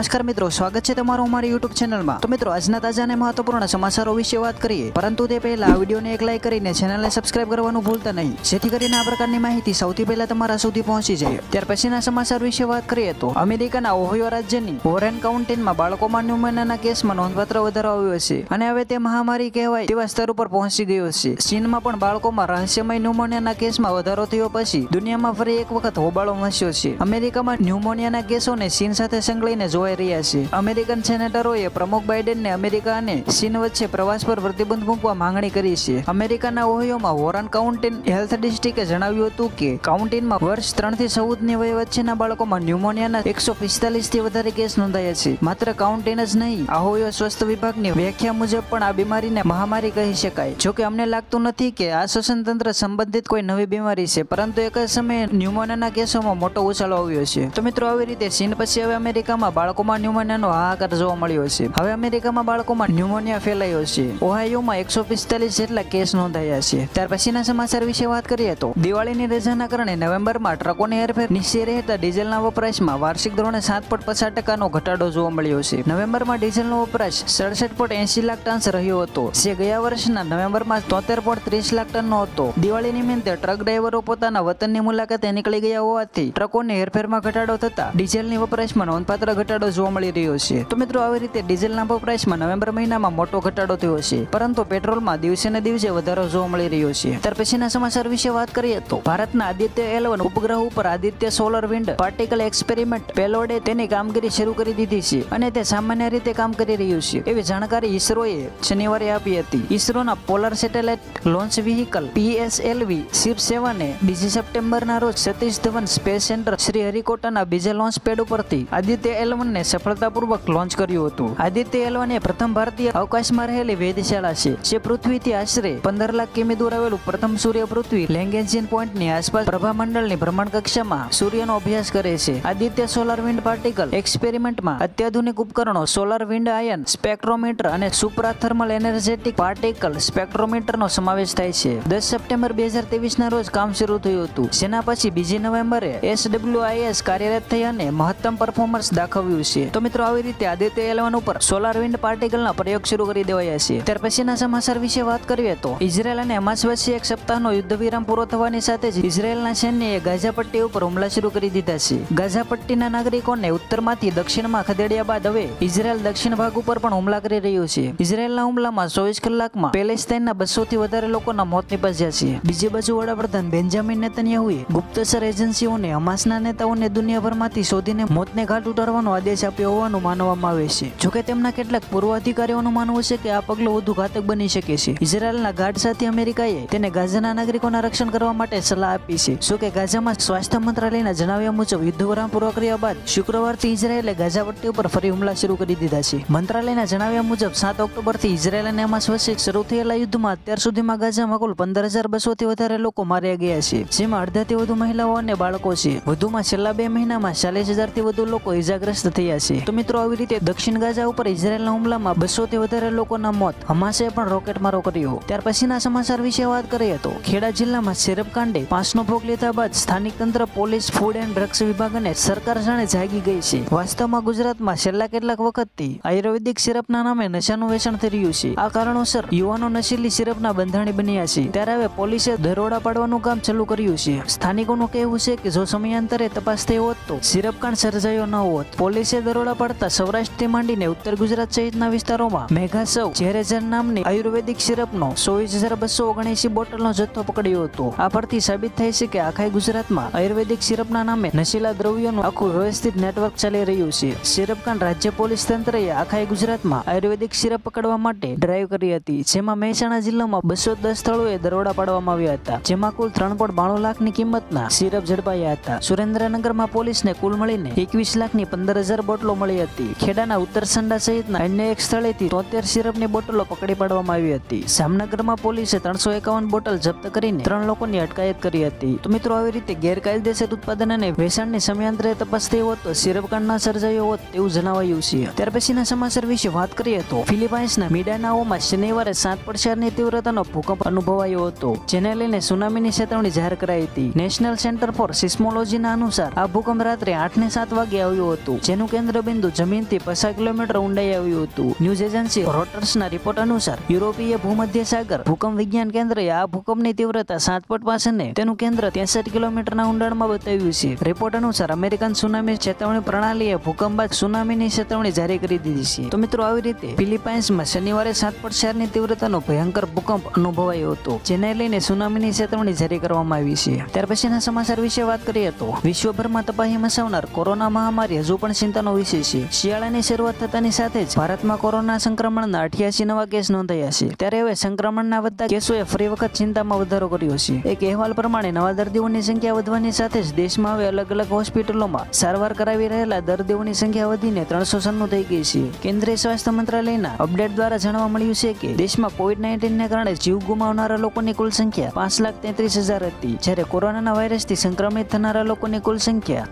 નમસ્કાર મિત્રો, સ્વાગત છે તમારું અમારી YouTube ચેનલમાં। તો મિત્રો, આજના તાજા અને મહત્વપૂર્ણ સમાચારો વિશે વાત કરીએ, પરંતુ તે પહેલા આ વિડીયોને એક લાઈક કરીને ચેનલને સબસ્ક્રાઇબ કરવાનું ભૂલતા નહીં, જેથી કરીને આ પ્રકારની માહિતી સૌથી પહેલા તમારા સુધી પહોંચી જાય। ત્યાર પછીના સમાચાર વિશે વાત કરીએ તો અમેરિકાના ઓહાયો રાજ્યની વોરેન કાઉન્ટીમાં બાળકોમાં ન્યુમોનિયાના કેસમાં નોંધપાત્ર વધારો આવ્યો છે અને હવે તે મહામારી કહેવાય તેવા સ્તર ઉપર પહોંચી ગયો છે। ચીનમાં પણ બાળકોમાં રહસ્યમય ન્યુમોનિયાના કેસમાં વધારો થયો પછી દુનિયામાં ફરી એક વખત હોબાળો મચ્યો છે। અમેરિકામાં ન્યુમોનિયાના કેસોને ચીન સાથે સંકળાઈને જોવાઈ રહ્યા છે। અમેરિકન સેનેટરોએ પ્રમુખ બાઇડેનને અમેરિકા અને ચીન વચ્ચે પ્રવાસ પર પ્રતિબંધ મૂકવા માંગણી કરી છે। અમેરિકાના ઓહાયોમાં વોરેન કાઉન્ટી હેલ્થ ડિસ્ટ્રિક્ટે જણાવ્યું હતું કે કાઉન્ટીમાં વર્ષ 3 થી 14 ની વય વચ્ચેના બાળકોમાં ન્યુમોનિયાના 145 થી વધારે કેસ નોંધાયા છે। માત્ર કાઉન્ટીન જ નહીં, ઓહાયો સ્વાસ્થ્ય વિભાગની વ્યાખ્યા મુજબ પણ આ બીમારીને મહામારી કહી શકાય। જોકે અમને લાગતું નથી કે આ શ્વસન તંત્ર સંબંધિત કોઈ નવી બીમારી છે, પરંતુ એક જ સમયે ન્યુમોનિયાના કેસોમાં મોટો ઉછાળો આવ્યો છે। તો મિત્રો, આવી રીતે ચીન પછી હવે અમેરિકામાં બાળકોમાં ન્યુમોનિયાનો હાહાકાર જોવા મળ્યો છે। હવે અમેરિકામાં બાળકોમાં ન્યુમોનિયા ફેલાયો છે। ઓહાયોમાં 145 જેટલા કેસ નોંધાયા છે। ત્યાર પછીના સમાચાર વિશે વાત કરીએ તો દિવાળીની રજાના કારણે નવેમ્બરમાં ટ્રકોની હેરફેર નીચે રહેતા ડીઝલના વપરાશમાં વાર્ષિક ધોરણે 7.50% ઘટાડો જોવા મળ્યો છે। નવેમ્બરમાં ડીઝલનો વપરાશ 67.80 લાખ ટન રહ્યો હતો, જે ગયા વર્ષના નવેમ્બરમાં 73.30 લાખ ટનનો હતો। દિવાળી નિમિત્તે ટ્રક ડ્રાઈવરો પોતાના વતનની મુલાકાતે નીકળી ગયા હોવાથી ટ્રકોની હેરફેરમાં ઘટાડો થતા ડીઝલની વપરાશમાં નોંધપાત્ર ઘટાડો જોવા મળી રહ્યો છે। તો મિત્રો, આવી રીતે ડીઝલના વપરાશમાં નવેમ્બર મહિનામાં મોટો ઘટાડો થયો છે, પરંતુ પેટ્રોલમાં દિવસે ને દિવસે વધારો જોવા મળી રહ્યો છે। ત્યાર પછીના સમાચાર વિશે વાત કરીએ તો ભારતના આદિત્ય 11 ઉપગ્રહ ઉપર Aditya Solar Wind Particle Experiment પેલોડે તેની કામગીરી શરૂ કરી દીધી છે અને તે સામાન્ય રીતે કામ કરી રહ્યું છે, એવી જાણકારી ઇસરોએ શનિવારે આપી હતી। ઇસરોના Polar Satellite Launch Vehicle PSLV શિપ 7 ને 2 સપ્ટેમ્બરના રોજ સતીશ ધવન સ્પેસ સેન્ટર શ્રી હરિકોટાના બીજા લોન્ચ પેડ ઉપરથી આદિત્ય 11 ને સફળતાપૂર્વક લોન્ચ કર્યું હતું। આદિત્ય 11 એ પ્રથમ ભારતીય અવકાશમાં રહેલી વેધશાળા છે, જે પૃથ્વીથી આશરે 15 લાખ કિમી દૂર આવેલું પ્રથમ સૂર્ય પૃથ્વી લેંગેન્જિન પોઈન્ટની આસપાસ પ્રભામંડળની ભ્રમણ કક્ષામાં સૂર્યનો અભ્યાસ કરે છે। આદિત્ય સોલર વિન્ડ પાર્ટિકલ એક્સપેરિમેન્ટમાં અત્યાધુનિક ઉપકરણો, સોલર વિન્ડ આયન સ્પેક્ટ્રોમીટર અને સુપરા થર્મલ એનર્જેટિક પાર્ટિકલ સ્પેક્ટ્રોમીટરનો સમાવેશ થાય છે। 10 સપ્ટેમ્બર 2023 ના રોજ કામ શરૂ થયું હતું, જેના પછી 2 નવેમ્બરે SWIS કાર્યરત થઈ અને મહત્તમ પરફોર્મન્સ દાખવ્યું છે। તો મિત્રો, આવી રીતે આદિત્ય 11 ઉપર સોલાર વિન્ડ પાર્ટિકલના પ્રયોગ શરૂ કરી દેવાયા છે। ત્યાર પછીના સમાચાર વિશે વાત કરીએ તો ઇઝરાયલ અને હમાસ વચ્ચે એક સપ્તાહનો યુદ્ધ વિરામ પૂરો થવાની સાથે જ ઇઝરાયલના સૈન્યએ ગાઝા પટ્ટી ઉપર હુમલા શરૂ કરી દીધા છે। ગાઝા પટ્ટીના નાગરિકોને ઉત્તરમાંથી દક્ષિણમાં ખદેડ્યા બાદ હવે ઇઝરાયલ દક્ષિણ ભાગ ઉપર પણ હુમલા કરી રહ્યું છે। ઇઝરાયલના હુમલામાં 24 કલાકમાં પેલેસ્ટાઈનના 200 થી વધારે લોકોના મોત નિપજ્યા છે। બીજી બાજુ વડાપ્રધાન બેન્જામિન નેતન્યાહુએ ગુપ્તચર એજન્સીઓને હમાસના નેતાઓને દુનિયાભરમાંથી શોધીને મોતને ઘાટ ઉતારવાનો આદેશ આપ્યો હોવાનું માનવામાં આવે છે। જોકે તેમના કેટલાક પૂર્વ અધિકારીઓનું માનવું છે કે આ પગલું વધુ ઘાતક બની શકે છે। ઇઝરાયલના ગાઢ સાથે અમેરિકાએ તેને ગાઝાના નાગરિકોના રક્ષણ કરવા માટે સલાહ આપી છે। જોકે ગાઝામાં સ્વાસ્થ્ય મંત્રાલયના જણાવ્યા મુજબ યુદ્ધ વિરામ પૂરો કર્યા બાદ શુક્રવારથી ઇઝરાયેલે ગાઝા પટ્ટી ઉપર ફરી હુમલા શરૂ કરી દીધા છે। મંત્રાલયના જણાવ્યા મુજબ 7 ઓક્ટોબરથી ઇઝરાયલ અને હમાસ વચ્ચે શરૂ થયેલા યુદ્ધમાં અત્યાર સુધીમાં ગાઝામાં કુલ 15,200 થી વધારે લોકો માર્યા ગયા છે, જેમાં અડધાથી વધુ મહિલાઓ અને બાળકો છે। વધુમાં છેલ્લા 2 મહિનામાં 40,000 થી વધુ લોકો ઇજાગ્રસ્ત થયા છે। તો મિત્રો, આવી રીતે દક્ષિણ ગાઝા ઉપર ઇઝરાયલના હુમલામાં 200 થી વધારે લોકોના મોત, હમાસે પણ રોકેટમારો કર્યો। ત્યાર પછીના સમાચાર વિશે વાત કરીએ તો ખેડા જિલ્લામાં સિરપ કાંડે 5નો ભોગ લીધા બાદ સ્થાનિક તંત્ર, પોલીસ, ફૂડ એન્ડ ડ્રગ્સ વિભાગ અને સરકાર જાણે જાગી ગઈ છે। વાસ્તવમાં ગુજરાતમાં છેલ્લા કેટલાક વખતથી આયુર્વેદિક સિરપના નામે નશાનું વેચાણ થઈ રહ્યું છે। આ કારણોસર યુવાનો નશીલી સિરપના બંધાણી બન્યા છે, ત્યારે હવે પોલીસે દરોડા પાડવાનું કામ ચાલુ કર્યું છે। સ્થાનિકોનું કહેવું છે કે જો સમયાંતરે તપાસ થઈ હોત તો સિરપ કાંડ સર્જાયો ન હોત। પોલીસે દરોડા પાડતા સૌરાષ્ટ્રથી માંડીને ઉત્તર ગુજરાત સહિતના વિસ્તારોમાં મેઘાસવ ઝેરેઝર નામની આયુર્વેદિક સિરપનો 24,279 બોટલનો જથ્થો પકડ્યો હતો। આ પરથી સાબિત થાય છે કે આખા ગુજરાતમાં આયુર્વેદિક સિરપના નામે નશીલા દ્રવ્યોનું આખું વ્યવસ્થિત નેટવર્ક ચાલી રહ્યું છે। સિરપ કાંડ રાજ્ય પોલીસ તંત્રએ આખા ગુજરાતમાં આયુર્વેદિક સિરપ પકડવા માટે ડ્રાઈવ કરી હતી, જેમાં મહેસાણા જિલ્લામાં 210 સ્થળોએ દરોડા પાડવામાં આવ્યા હતા, જેમાં કુલ 3.92 લાખની કિંમતના સિરપ ઝડપાયા હતા। સુરેન્દ્રનગરમાં પોલીસને કુલ મળીને 21 લાખની 15,000 બોટલો મળી હતી। ખેડાના ઉત્તરસંડા સહિતના અન્ય એક સ્થળેથી 73 સિરપની બોટલો પકડી પાડવામાં આવી હતી। જામનગરમાં પોલીસે 351 બોટલ જપ્ત કરીને 3 લોકોની અટકાયત કરી હતી। તો મિત્રો, આવી રીતે ગેરકાયદેસર ઉત્પાદન અને વેચાણની સમયાંતરે તપાસ થઈ હોત તો સિરપ કાંડ ન સર્જાયો હોત તેવું જણાવાયું છે। ત્યાર પછીના સમાચાર વિશે વાત કરીએ તો ફિલિપાઇન્સના મિન્ડાનાઓમાં શનિવારે 7.4ની તીવ્રતાનો ભૂકંપ અનુભવાયો હતો, જેને લઈને સુનામીની ચેતવણી જાહેર કરાઈ હતી। નેશનલ સેન્ટર ફોર સિસ્મોલોજીના અનુસાર આ ભૂકંપ રાત્રે 8:07 વાગે આવ્યો હતો, જેનું કેન્દ્ર બિંદુ જમીનથી 50 કિલોમીટર ઊંડાઈ આવ્યું હતું. ન્યૂઝ એજન્સી રોટર્સના રિપોર્ટ અનુસાર યુરોપીય ભૂમધ્ય સાગર ભૂકંપ વિજ્ઞાન કેન્દ્રએ આ ભૂકંપની તીવ્રતા 7.5 અને તેનું કેન્દ્ર 63 કિલોમીટરના ઊંડાણમાં બતાવ્યું છે. રિપોર્ટ અનુસાર અમેરિકન સુનામી ચેતવણી પ્રણાલીએ ભૂકંપ બાદ સુનામીની ચેતવણી જારી કરી દીધી છે. તો મિત્રો, આવી રીતે ફિલિપાઇન્સમાં શનિવારે 7.4ની તીવ્રતાનો ભયંકર ભૂકંપ અનુભવાયો હતો, જેને લઈને સુનામીની ચેતવણી જારી કરવામાં આવી છે. ત્યાર પછીના સમાચાર વિશે વાત કરીએ તો વિશ્વભરમાં તબાહી મચાવનાર કોરોના મહામારી હજુ પણ ચિંતાનો વિષય છે. શિયાળાની શરૂઆત થતાની સાથે જ ભારતમાં કોરોના સંક્રમણના 88 નવા કેસ નોંધાયા છે. ત્યારે હવે સંક્રમણના વધતા કેસોએ ફરી વખત ચિંતામાં વધારો કર્યો છે. એક અહેવાલ પ્રમાણે નવા દર્દીઓની સંખ્યા વધવાની સાથે જ દેશમાં હવે અલગ અલગ હોસ્પિટલોમાં સારવાર કરાવી રહેલા દર્દીઓની સંખ્યા વધીને 396 થઈ ગઈ છે. કેન્દ્રીય સ્વાસ્થ્ય મંત્રાલયના અપડેટ દ્વારા જાણવા મળ્યું છે કે દેશમાં કોવિડ-19ને કારણે જીવ ગુમાવનારા લોકોની કુલ સંખ્યા 5,33,000 હતી, જ્યારે કોરોનાના વાયરસથી સંક્રમિત થનારા લોકોની કુલ સંખ્યા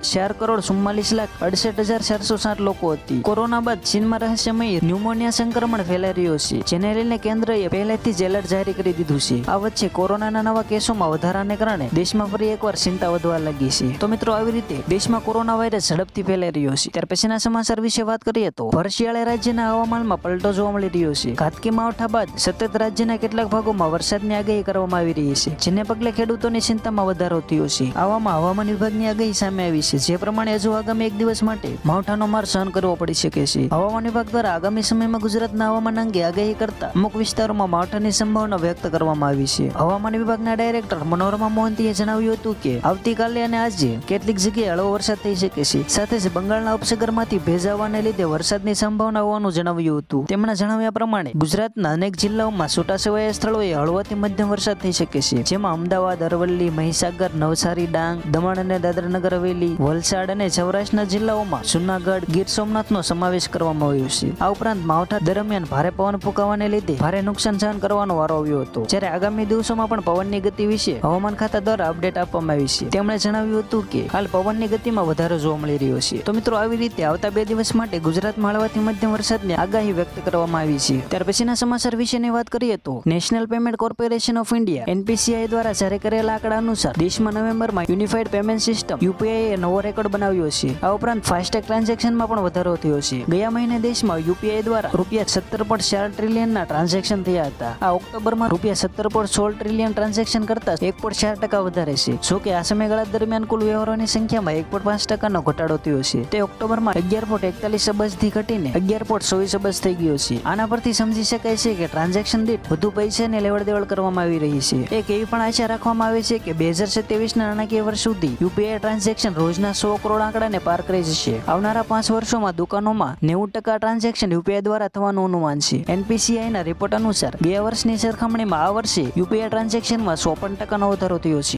4,44,68,460 લોકો હતી. કોરોના બાદ ચીનમાં રહસ્યમય ન્યુમોનિયા સંક્રમણ ફેલાઈ રહ્યો છે, જેને લઈને કેન્દ્રએ પહેલેથી જ એલર્ટ જારી કરી દીધું છે. આ વચ્ચે કોરોનાના નવા કેસોમાં વધારાને કારણે દેશમાં ફરી એકવાર ચિંતા વધવા લાગી છે. તો મિત્રો, આવી રીતે દેશમાં કોરોના વાયરસ ઝડપથી ફેલાઈ રહ્યો છે. ત્યાર પછીના સમાચાર વિશે વાત કરીએ તો ભર શિયાળે રાજ્યના હવામાનમાં પલટો જોવા મળી રહ્યો છે. ઘાતકી માવઠા બાદ સતત રાજ્યના કેટલાક ભાગોમાં વરસાદની આગાહી કરવામાં આવી રહી છે, જેને પગલે ખેડૂતોની ચિંતામાં વધારો થયો છે. આવામાં હવામાન વિભાગની આગાહી સામે આવી છે, જે પ્રમાણે હજુ આગામી એક દિવસ માટે માવઠાનો માર સહન કરવો પડી શકે છે. હવામાન વિભાગ દ્વારા આગામી સમયમાં ગુજરાતના હવામાન અંગે આગાહી કરતા અમુક વિસ્તારોમાં માવઠાની સંભાવના વ્યક્ત કરવામાં આવી છે. હવામાન વિભાગના ડાયરેક્ટર મનોરમા મોહંતીએ જણાવ્યું હતું કે આવતીકાલે અને આજે કેટલીક જગ્યાએ હળવો વરસાદ થઈ શકે છે. સાથે જ બંગાળના ઉપસાગરમાંથી ભેજ આવવાને લીધે વરસાદની સંભાવના હોવાનું જણાવ્યું હતું. તેમના જણાવ્યા પ્રમાણે ગુજરાતના અનેક જિલ્લાઓમાં છૂટાછવાયા સ્થળોએ હળવાથી મધ્યમ વરસાદ થઈ શકે છે, જેમાં અમદાવાદ, અરવલ્લી, મહીસાગર, નવસારી, ડાંગ, દમણ અને દાદરાનગર હવેલી, વલસાડ અને સૌરાષ્ટ્રના જિલ્લાઓમાં જૂનાગઢ, ગીર સોમનાથનો સમાવેશ કરવામાં આવ્યો છે. આ ઉપરાંત માવઠા દરમિયાન ભારે પવન ફૂંકાવાને લીધે ભારે નુકસાન સહન કરવાનો વારો આવ્યો હતો, જ્યારે આગામી દિવસોમાં પણ પવનની ગતિ વિશે હવામાન ખાતા દ્વારા અપડેટ આપવામાં આવી છે. તેમણે જણાવ્યું હતું કે હાલ પવનની ગતિમાં વધારો જોવા મળી રહ્યો છે. તો મિત્રો, આવી રીતે આવતા 2 દિવસ માટે ગુજરાતમાં હળવાથી મધ્યમ વરસાદની આગાહી વ્યક્ત કરવામાં આવી છે. ત્યાર પછીના સમાચાર વિશેની વાત કરીએ તો National Payment Corporation of India NPCI દ્વારા જારી કરેલા આંકડા અનુસાર દેશમાં નવેમ્બરમાં યુનિફાઈડ પેમેન્ટ સિસ્ટમ UPI નવો રેકોર્ડ બનાવ્યો છે. આ ઉપરાંત ફાસ્ટેગ ટ્રાન્ઝેક્શનમાં પણ વધારો થયો છે. ગયા મહિને દેશમાં UPI દ્વારા ₹17.4 ટ્રિલિયનના ટ્રાન્ઝેક્શન થયા હતા. આ ઓક્ટોબરમાં ₹17.16 ટ્રિલિયન ટ્રાન્ઝેક્શન કરતા 1.4% વધારે છે. જો કે આ સમયગાળા દરમિયાન કુલ વ્યવહારોની સંખ્યામાં 1.5%નો ઘટાડો થયો છે. તે ઓક્ટોબરમાં 11.41 અબજથી ઘટીને 11.24 અબજ થઈ ગયો છે. આના પરથી સમજી શકાય છે કે ટ્રાન્ઝેક્શન દીઠ વધુ પૈસાની લેવડ દેવડ કરવામાં આવી રહી છે. એક એવી પણ આશા રાખવામાં આવે છે કે 2027ના નાણાકીય વર્ષ સુધી UPI ટ્રાન્ઝેક્શન રોજના 100 કરોડ આંકડાને પાર કરી જશે. આવનારા 5 વર્ષોમાં દુકાનોમાં 90% ટ્રાન્ઝેક્શન UPI દ્વારા થવાનું અનુમાન છે. NPCIના રિપોર્ટ અનુસાર ગયા વર્ષની સરખામણીમાં આ વર્ષે UPI ટ્રાન્ઝેક્શનમાં 54%નો વધારો થયો છે.